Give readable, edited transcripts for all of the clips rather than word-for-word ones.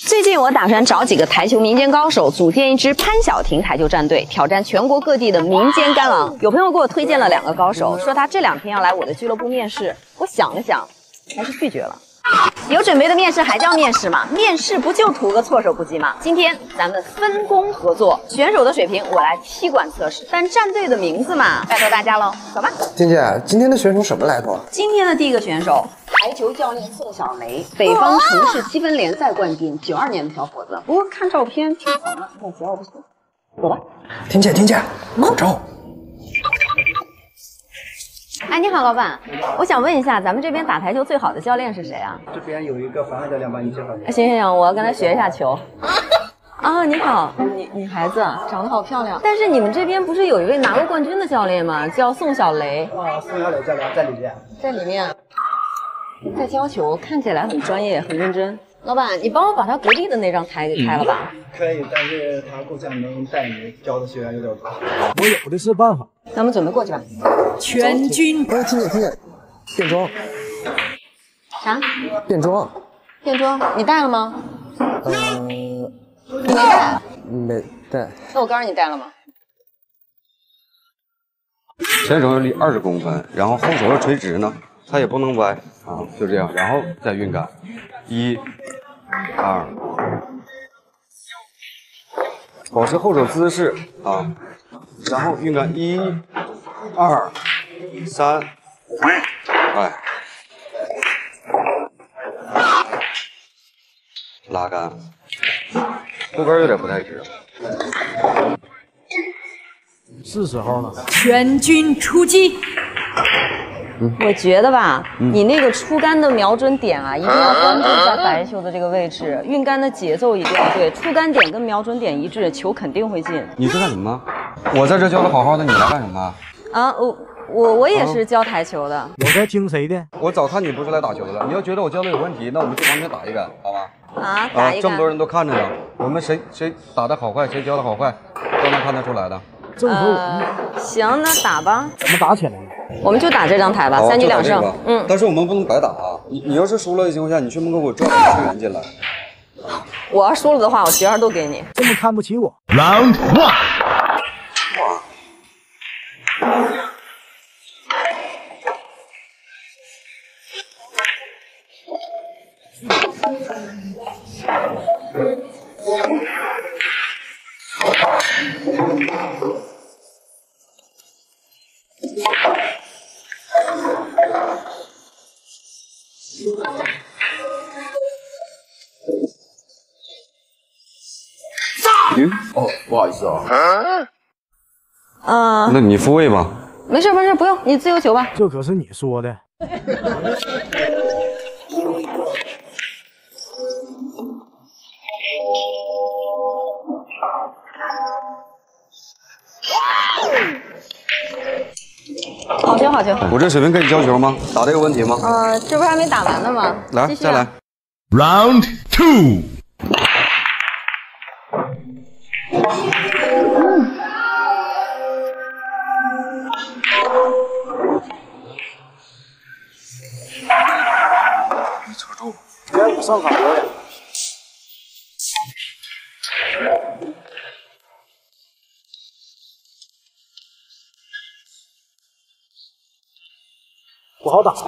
最近我打算找几个台球民间高手，组建一支潘晓婷台球战队，挑战全国各地的民间干王。有朋友给我推荐了2个高手，说他这2天要来我的俱乐部面试。我想了想，还是拒绝了。有准备的面试还叫面试吗？面试不就图个措手不及吗？今天咱们分工合作，选手的水平我来踢馆测试，但战队的名字嘛，拜托大家喽，走吧。 婷姐，今天的选手什么来头？ 今天的第一个选手，台球教练宋小雷，北方城市积分联赛冠军，92年的小伙子。不过看照片挺黄的，看起来不行。走吧。 婷姐，口罩。 哎，你好，老板，我想问一下，咱们这边打台球最好的教练是谁啊？ 这边有一个黄海教练帮你介绍一下。 行，我要跟他学一下球。啊，你好，女孩子长得好漂亮。但是你们这边不是有一位拿过冠军的教练吗？叫宋小雷。 啊，宋小雷教练在里面。 在里面，在教球，看起来很专业，很认真。老板，你帮我把他隔壁的那张台给开了吧。 可以，但是他够呛能带你教的学员有点多。 我有的是办法。 那我们准备过去吧。 全军。 哎，婷姐，变装。 啥？ 变装。 变装？你带了吗？你没带？ 没带。 那我告诉你带了吗？ 前手要离20公分，然后后手要垂直呢，它也不能歪啊，就这样，然后再运杆，1、2，保持后手姿势啊，然后运杆1、2、3，哎，拉杆，后跟有点不太直。 是时候了。 全军出击！ 我觉得吧，你那个出杆的瞄准点啊，一定要关注一下白球的这个位置，运杆的节奏一定要对，出杆点跟瞄准点一致，球肯定会进。 你是干什么？我在这教的好好的，你来干什么？ 啊，我也是教台球的。 我该听谁的？ 我早看你不是来打球的了。你要觉得我教的有问题，那我们去旁边打一杆，好吗？ 啊，打一杆。 这么多人都看着呢，我们谁打的好坏，谁教的好坏，都能看得出来的。 正合我们。 行，那打吧。 怎么打起来呢？ 我们就打这张台吧，3局2胜。 但是我们不能白打啊！你要是输了的情况下，你去门口给我转2个学员进来。 我要输了的话，我学员都给你。 这么看不起我 ？Round 1。 哦，不好意思啊。 那你复位吧。 没事，不用，你自由球吧。 这可是你说的。 好球！ 我这水平可以教球吗？打的有问题吗？ 这不还没打完呢吗？ 来，再来。 Round 2。 扯住，别你上场表演。不好打。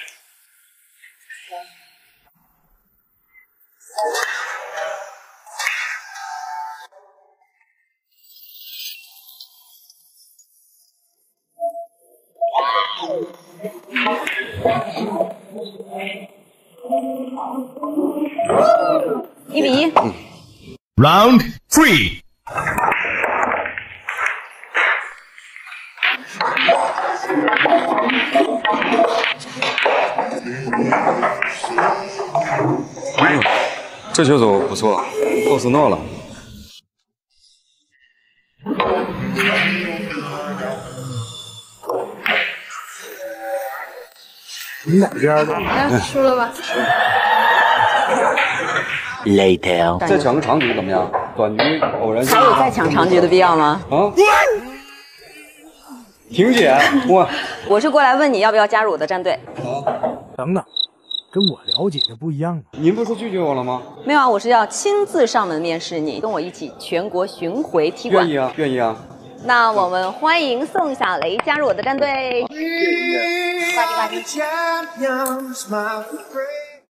1比1。 Round 3。 这球手不错，后斯诺了。 你哪边的？ 输了吧。 Later。 再抢个长局怎么样？短局偶然。 还有再抢长局的必要吗？ 啊！婷姐， 我是过来问你要不要加入我的战队。 等等， 跟我了解的不一样啊。 您不是拒绝我了吗？ 没有啊，我是要亲自上门面试你，跟我一起全国巡回踢馆。 愿意啊，愿意啊。 那我们欢迎宋小雷加入我的战队。 谢谢。